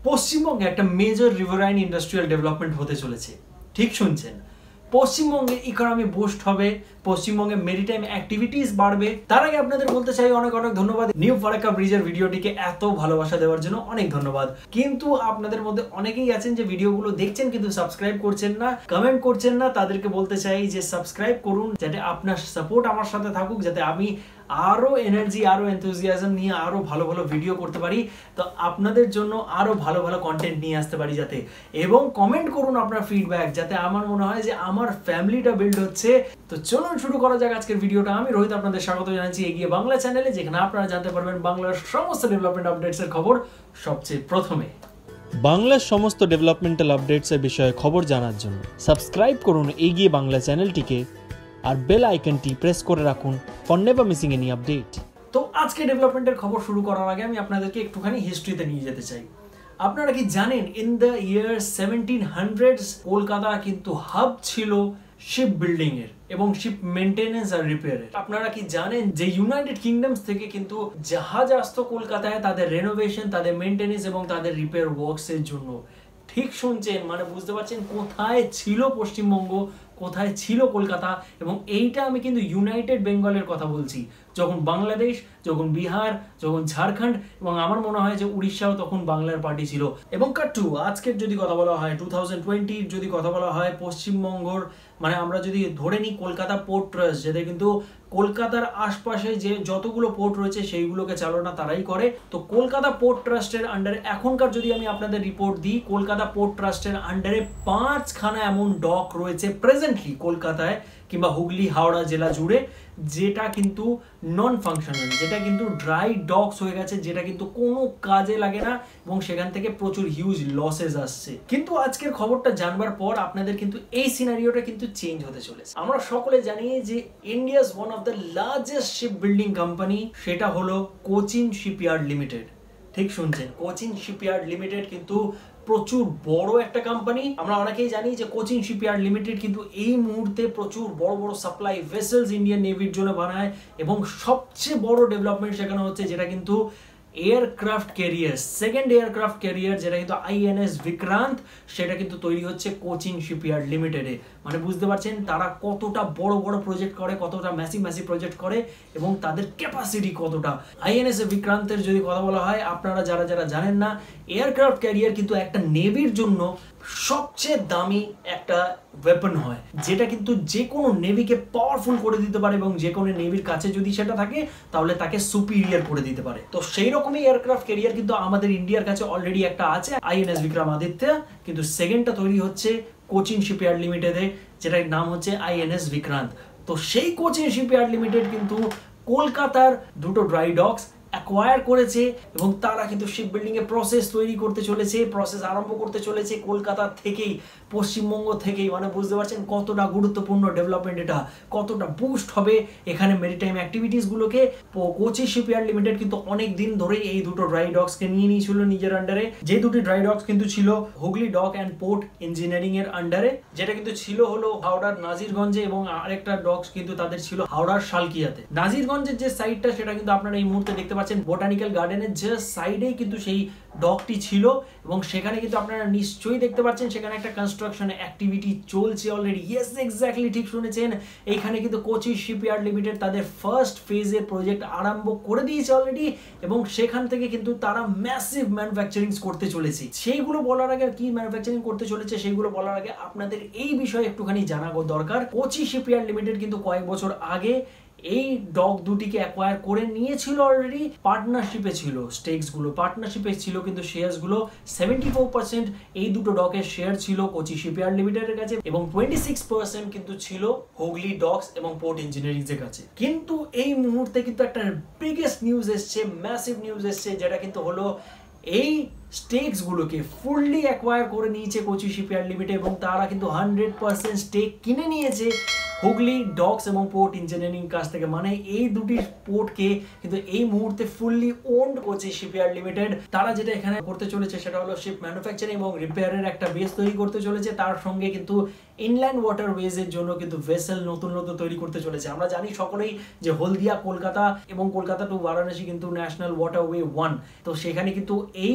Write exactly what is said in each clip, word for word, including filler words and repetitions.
পশ্চিমবঙ্গে একটা major riverine industrial development হতে চলেছে। ঠিক শুনছেন, পশ্চিমবঙ্গে ইকোনমি বুস্ট হবে, পশ্চিমবঙ্গে মেরিটাইম অ্যাক্টিভিটিস বাড়বে। তার আগে আপনাদের বলতে চাই অনেক অনেক ধন্যবাদ নিউ ফারাক্কা ব্রিজের ভিডিওটিকে এত ভালোবাসা দেওয়ার জন্য, অনেক ধন্যবাদ। কিন্তু আপনাদের মধ্যে অনেকেই আছেন যে ভিডিওগুলো দেখছেন কিন্তু সাবস্ক্রাইব করছেন না, কমেন্ট করছেন না। তাদেরকে বলতে চাই যে সাবস্ক্রাইব করুন, যাতে আপনার সাপোর্ট আমার সাথে থাকুক, যাতে আমি আরো এনার্জি আরো এনথুজিয়াজম নিয়ে আরো ভালো ভালো ভিডিও করতে পারি, তো আপনাদের জন্য আরো ভালো ভালো কন্টেন্ট নিয়ে আসতে পারি যাতে। এবং কমেন্ট করুন আপনার ফিডব্যাক, যাতে আমার মনে হয় যে আমার ফ্যামিলিটা বিল্ড হচ্ছে। তো চলুন শুরু করা যাক আজকের ভিডিওটা। আমি রোহিত আপনাদের স্বাগত জানাচ্ছি এগিয়ে বাংলা চ্যানেলে, যেখানে আপনারা জানতে পারবেন বাংলার সমস্ত ডেভেলপমেন্ট আপডেটস এর খবর সবচেয়ে প্রথমে। বাংলার সমস্ত ডেভেলপমেন্টাল আপডেটস এর বিষয়ে খবর জানার জন্য সাবস্ক্রাইব করুন এগিয়ে বাংলা চ্যানেলটিকে আর বেল আইকনটি প্রেস করে রাখুন for never missing any update. তো আজকে ডেভেলপমেন্টের খবর শুরু করার আগে আমি আপনাদেরকে একটুখানি হিস্ট্রিতে নিয়ে যেতে চাই। আপনারা কি জানেন in the year seventeen hundreds Kolkata কিন্তু হাব ছিল শিপ বিল্ডিং এর এবং শিপ মেইনটেনেন্স আর রিপেয়ারের। আপনারা কি জানেন যে ইউনাইটেড কিংডমস থেকে কিন্তু জাহাজ আসতো কলকাতায় তাদের রেনোভেশন, তাদের মেইনটেনেন্স এবং তাদের রিপেয়ার ওয়ার্কস এর জন্য। ঠিক শুনছেন, মানে বুঝতে পারছেন কোথায় ছিল পশ্চিমবঙ্গ, কোথায় ছিল কলকাতা। এবং এইটা আমি কিন্তু ইউনাইটেড বেঙ্গলের কথা বলছি, যখন বাংলাদেশ, যখন বিহার, যখন ঝাড়খণ্ড এবং আমার মনে হয় যে উড়িষ্যাও তখন বাংলার পার্টি ছিল। এবং কাট্টু আজকের যদি কথা বলা হয়, টু থাউজেন্ড টোয়েন্টির যদি কথা বলা হয়, পশ্চিমবঙ্গর মানে আমরা যদি ধরে নিই কলকাতা পোর্ট ট্রাস্ট, যেটা কিন্তু কলকাতার আশপাশে যে যতগুলো পোর্ট রয়েছে সেইগুলোকে চালনা তারাই করে। তো কলকাতা পোর্ট ট্রাস্টের আন্ডারে এখনকার যদি আমি আপনাদের রিপোর্ট দিই, কলকাতা পোর্ট ট্রাস্টের আন্ডারে পাঁচখানা এমন ডক রয়েছে প্রেজেন্টলি কলকাতায় কিংবা হুগলি হাওড়া জেলা জুড়ে, যেটা কিন্তু নন ফাংশনাল, যেটা কিন্তু ড্রাই ডকস হয়ে গেছে, যেটা কিন্তু কোনো কাজে লাগে না এবং সেখান থেকে প্রচুর হিউজ লসেস আসছে। কিন্তু আজকের খবরটা জানবার পর আপনাদের কিন্তু এই সিনারিওটা কিন্তু চেঞ্জ হতে চলেছে। আমরা সকলে জানি যে India's one of the largest ship building company, সেটা হলো কোচিন শিপইয়ার্ড লিমিটেড। ঠিক শুনছেন, কোচিন শিপইয়ার্ড লিমিটেড কিন্তু প্রচুর বড় একটা কোম্পানি। আমরা অনেকেই জানি যে কোচিন শিপইয়ার্ড লিমিটেড কিন্তু এই মুহূর্তে প্রচুর বড় বড় সাপ্লাই ভেসেলস ইন্ডিয়ান নেভির জন্য বানায় এবং সবচেয়ে বড় ডেভেলপমেন্ট সেখানে হচ্ছে যেটা কিন্তু aircraft carrier, second aircraft carrier যেটা কিন্তু আইএনএস বিক্রান্ত, সেটা কিন্তু তৈরি হচ্ছে কোচিন শিপইয়ার্ড লিমিটেডে। মানে বুঝতে পারছেন তারা কতটা বড় বড় প্রজেক্ট করে, কতটা ম্যাসিভ ম্যাসিভ প্রজেক্ট করে এবং তাদের ক্যাপাসিটি কতটা। আইএনএস বিক্রান্তের যদি কথা বলা হয়, আপনারা যারা যারা জানেন না, এয়ারক্রাফট ক্যারিয়ার কিন্তু একটা নেভির জন্য সবচেয়ে দামি একটা ওয়েপন হয়, যেটা কিন্তু যে কোনো নেভিকে পাওয়ারফুল করে দিতে পারে এবং যে কোনো নেভির কাছে যদি সেটা থাকে তাহলে তাকে সুপিরিয়র করে দিতে পারে। তো সেই রকমই এয়ারক্রাফট ক্যারিয়ার কিন্তু আমাদের ইন্ডিয়ার কাছে অলরেডি একটা আছে, আইএনএস বিক্রমাদিত্য, কিন্তু সেকেন্ডটা তৈরি হচ্ছে কোচিন শিপইয়ার্ড লিমিটেডে, যেটার নাম হচ্ছে আইএনএস বিক্রান্ত। তো সেই কোচিন শিপইয়ার্ড লিমিটেড কিন্তু কলকাতার দুটো ড্রাই ডকস অ্যাকোয়ার করেছে এবং তারা কিন্তু শিপ বিল্ডিং এর প্রসেস তৈরি করতে চলেছে, প্রসেস আরম্ভ করতে চলেছে কলকাতা থেকেই, পশ্চিমবঙ্গ থেকেই। মানে বুঝতে পারছেন কতটা গুরুত্বপূর্ণ ডেভেলপমেন্ট এটা, কতটা বুস্ট হবে এখানে মেরিটাইম অ্যাক্টিভিটিস গুলোকে। কোচিন শিপইয়ার্ড লিমিটেড কিন্তু অনেক দিন ধরে এই দুটো ড্রাই ডকসকে নিয়ে নিয়েছিল নিজের আন্ডারে। যে দুটি ড্রাই ডকস কিন্তু ছিল Hooghly dock and port engineering এর আন্ডারে, যেটা কিন্তু ছিল হলো হাওড়ার নাজিরগঞ্জে এবং আরেকটা ডকস কিন্তু তাদের ছিল হাওড়ার শালকিয়াতে। নাজিরগঞ্জের যে সাইডটা সেটা কিন্তু আপনারা এই মুহূর্তে দেখতে পাচ্ছেন বোটানিক্যাল গার্ডেনের যে সাইডেই কিন্তু সেই ডকটি ছিল এবং সেখানে কিন্তু আপনারা নিশ্চয়ই দেখতে পাচ্ছেন সেখানে একটা কনস্ট্রাকশন অ্যাক্টিভিটি চলছে অলরেডি। ইয়েস, এক্স্যাক্টলি ঠিক শুনেছেন, এইখানে কিন্তু কোচিন শিপইয়ার্ড লিমিটেড তাদের ফার্স্ট ফেজের প্রজেক্ট আরম্ভ করে দিয়েছে অলরেডি এবং সেখান থেকে কিন্তু তারা ম্যাসিভ ম্যানুফ্যাকচারিং করতে চলেছে। সেইগুলো বলার আগে, কি ম্যানুফ্যাকচারিং করতে চলেছে সেইগুলো বলার আগে আপনাদের এই বিষয়ে একটুখানি জানা দরকার। কোচিন শিপইয়ার্ড লিমিটেড কিন্তু কয়েক বছর আগে এই ডক দুটিকে অ্যাকোয়ার করে নিয়েছিল অলরেডি, পার্টনারশিপে ছিল স্টেকস গুলো, পার্টনারশিপে ছিল কিন্তু শেয়ারস গুলো সেভেন্টি ফোর পার্সেন্ট এই দুটো ডকের শেয়ার ছিল কোচিন শিপইয়ার্ড লিমিটেডের কাছে এবং টোয়েন্টি সিক্স পার্সেন্ট কিন্তু ছিল হুগলি ডকস এবং পোর্ট ইঞ্জিনিয়ারিং এর কাছে। কিন্তু এই মুহূর্তে কিন্তু একটা বিগেস্ট নিউজ এসছে, ম্যাসিভ নিউজ এসছে, যেটা কিন্তু হলো এই স্টেকস গুলোকে ফুললি অ্যাকোয়ার করে নিয়েছে কোচিন শিপইয়ার্ড লিমিটেড এবং তারা কিন্তু হান্ড্রেড পার্সেন্ট স্টেক কিনে নিয়েছে হুগলি ডকস এবং পোর্ট ইঞ্জিনিয়ারিং কাছ থেকে। মানে এই দুটি পোর্টকে কিন্তু এই মুহূর্তে ফুললি ওন্ড করছে শিপইয়ার্ড লিমিটেড। তারা যেটা এখানে করতে চলেছে সেটা হলো শিপ ম্যানুফ্যাকচারিং এবং রিপেয়ারের একটা বেস তৈরি করতে চলেছে, তার সঙ্গে কিন্তু ইনল্যান্ড ওয়াটারওয়েজ এর জন্য কিন্তু ভেসেল নতুন নতুন তৈরি করতে চলেছে। আমরা জানি সকলেই যে হলদিয়া কলকাতা এবং কলকাতা টু বারাণসী কিন্তু ন্যাশনাল ওয়াটারওয়ে ওয়ান, তো সেখানে কিন্তু এই মুহূর্তে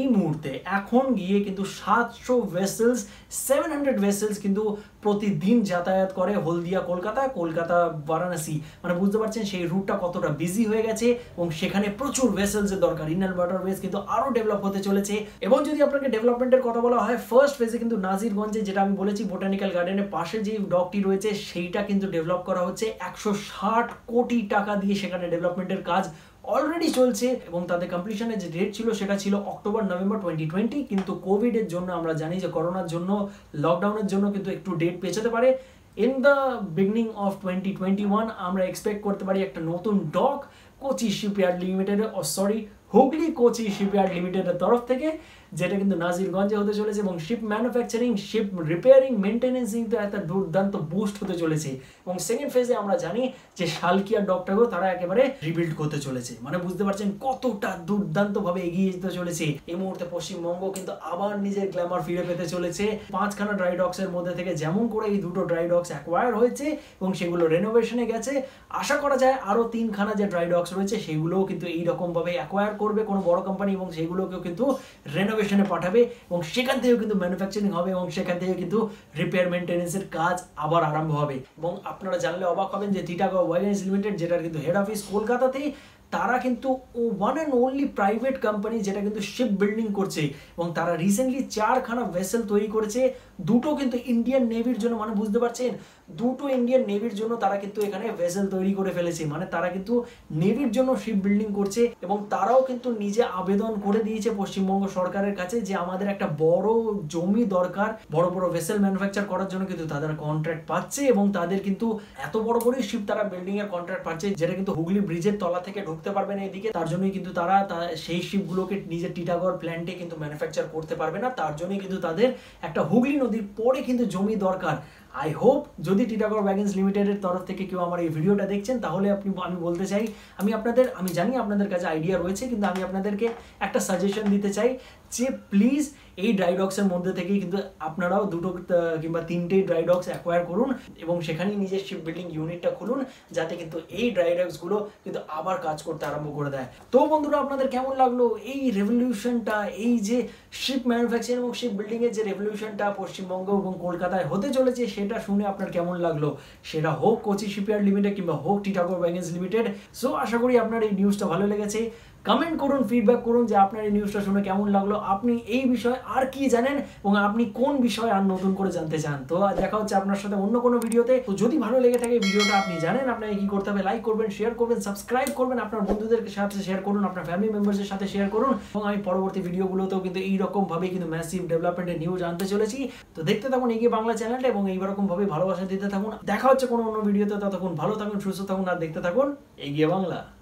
মুহূর্তে এখন গিয়ে কিন্তু সাতশো ভেসেলস সেভেন হান্ড্রেড ভেসেলস কিন্তু প্রতিদিন যাতায়াত করে হলদিয়া কলকাতা, কলকাতা বারাণসী। মানে বুঝতে পারছেন সেই রুটটা কতটা বিজি হয়ে গেছে এবং সেখানে প্রচুর ভেসেলসের দরকার। ইন্ডিয়ান ওয়াটারওয়েজ কিন্তু আরো ডেভেলপ হতে চলেছে। এবং যদি আপনাকে ডেভেলপমেন্টের কথা বলা হয়, ফার্স্ট ফেজে কিন্তু নাজিরগঞ্জে, যেটা আমি বলেছি বোটানিক্যাল গার্ডেনের পাশে যে ডকটি রয়েছে সেইটা কিন্তু ডেভেলপ করা হচ্ছে একশো ষাট কোটি টাকা দিয়ে। সেখানে ডেভেলপমেন্টের কাজ অলরেডি চলছে এবং তাদের কমপ্লিশনের যে ডেট ছিল সেটা ছিল অক্টোবর নভেম্বর টোয়েন্টি টোয়েন্টি, কিন্তু কোভিডের জন্য আমরা জানি যে করোনার জন্য, লকডাউনের জন্য কিন্তু একটু ডেট পেছাতে পারে। In the beginning of twenty twenty one আমরা এক্সপেক্ট করতে পারি একটা নতুন ডক কোচি শিপইয়ার্ড লিমিটেডের, ও সরি হুগলি কোচি শিপইয়ার্ড লিমিটেডের তরফ থেকে, যেটা কিন্তু নাজিরগঞ্জে হতে চলেছে। এবং ship manufacturing, ship repairing, maintenancing তো একটা দুর্দান্ত বুস্ট হতে চলেছে। এবং সেকেন্ড ফেজে আমরা জানি যে শালকিয়া ডকটাকেও তারা একেবারে রিবিল্ড করতে চলেছে। মানে বুঝতে পারছেন কতটা দুর্দান্তভাবে এগিয়ে যেতে চলেছে। এই মুহূর্তে পশ্চিমবঙ্গ কিন্তু আবার নিজের গ্ল্যামার ফিরে পেতে চলেছে। পাঁচখানা ড্রাই ডক্স এর মধ্যে থেকে যেমন করে এই দুটো ড্রাই ডক্স অ্যাকোয়ার হয়েছে এবং সেগুলো রেনোভেশনে গেছে, আশা করা যায় আরো তিনখানা যে ড্রাই ডক্স রয়েছে সেগুলোও কিন্তু এইরকম ভাবে অ্যাকোয়ার করবে কোনো বড় কোম্পানি এবং সেগুলোকেও কিন্তু রেনোভেশনে পাঠাবে এবং সেখান থেকেও কিন্তু ম্যানুফ্যাকচারিং হবে এবং সেখান থেকে কিন্তু রিপেয়ার মেইনটেনেন্সের কাজ আবার আরম্ভ হবে। এবং আপনারা জানলে অবাক হবেন যে টিটাগড় ওয়াগনস লিমিটেড, যেটার কিন্তু হেড অফিস কলকাতাতেই, তারা কিন্তু one and only private company যেটা কিন্তু শিপ বিল্ডিং করছে এবং তারা রিসেন্টলি চারখানা ভেসেল তৈরি করেছে, দুটো কিন্তু ইন্ডিয়ান নেভির জন্য। মানে বুঝতে পারছেন দুটো ইন্ডিয়ান নেভির জন্য তারা কিন্তু এখানে ভেসেল তৈরি করে ফেলেছে। মানে তারা কিন্তু নেভির জন্য শিপ বিল্ডিং করছে এবং তারাও কিন্তু নিজে আবেদন করে দিয়েছে পশ্চিমবঙ্গ সরকারের কাছে যে আমাদের একটা বড় জমি দরকার বড় বড় ভেসেল ম্যানুফ্যাকচার করার জন্য। কিন্তু তাদের কন্ট্রাক্ট পাচ্ছে এবং তাদের কিন্তু এত বড় বড় শিপ তারা বিল্ডিং এর কন্ট্রাক্ট পাচ্ছে, যেটা কিন্তু হুগলি ব্রিজের তলা থেকে ঢুকতে পারবে না এদিকে। তার জন্যই কিন্তু তারা সেই শিপগুলোকে নিজের টিটাগড় প্ল্যান্টে কিন্তু ম্যানুফ্যাকচার করতে পারবে না। তার জন্যই কিন্তু তাদের একটা হুগলি নদীর পরে কিন্তু জমি দরকার। আই হোপ যদি টিটাগড় ওয়াগনস লিমিটেডের তরফ থেকে কেউ আমার এই ভিডিওটা দেখছেন, তাহলে আপনি আমি বলতে চাই, আমি আপনাদের আমি জানি আপনাদের কাছে আইডিয়া রয়েছে, কিন্তু আমি আপনাদেরকে একটা সাজেশন দিতে চাই যে প্লিজ এই ড্রাইডক্সের মধ্যে থেকেই কিন্তু আপনারাও দুটো কিংবা তিনটেই ড্রাইডক্স অ্যাকোয়ার করুন এবং সেখানেই নিজের শিপ বিল্ডিং ইউনিটটা খুলুন, যাতে কিন্তু এই ড্রাইডক্সগুলো কিন্তু আবার কাজ করতে আরম্ভ করে দেয়। তো বন্ধুরা, আপনাদের কেমন লাগলো এই রেভলিউশনটা, এই যে শিপ ম্যানুফ্যাকচারিং এবং শিপ বিল্ডিং এর যে রেভলিউশনটা পশ্চিমবঙ্গ এবং কলকাতায় হতে চলেছে, সেটা শুনে আপনার কেমন লাগলো? সেটা হোক কোচি শিপইয়ার্ড লিমিটেড কিংবা হোক টিটাগড় ওয়াগনস লিমিটেড। সো আশা করি আপনার এই নিউজটা ভালো লেগেছে। কমেন্ট করুন, ফিডব্যাক করুন যে আপনার এই নিউজটা শুনে কেমন লাগলো, আপনি এই বিষয়ে আর কি জানেন এবং আপনি কোন বিষয়ে আর নতুন করে জানতে চান। তো দেখা হচ্ছে আপনার সাথে অন্য কোনো ভিডিওতে। তো যদি ভালো লেগে থাকে ভিডিওটা, আপনি জানেন আপনাকে কি করতে হবে, লাইক করবেন, শেয়ার করবেন, সাবস্ক্রাইব করবেন, আপনার বন্ধুদের সাথে শেয়ার করুন, আপনার ফ্যামিলি মেম্বারসের সাথে শেয়ার করুন। এবং আমি পরবর্তী ভিডিওগুলোতেও কিন্তু এইরকম ভাবে কিন্তু ম্যাসিভ ডেভেলপমেন্টের নিউজ আনতে চলেছি। তো দেখতে থাকুন এগিয়ে বাংলা চ্যানেলটা এবং এইরকম ভাবে ভালোবাসা দিতে থাকুন। দেখা হচ্ছে কোনো অন্য ভিডিওতে, ততক্ষণ ভালো থাকুন, সুস্থ থাকুন আর দেখতে থাকুন এগিয়ে বাংলা।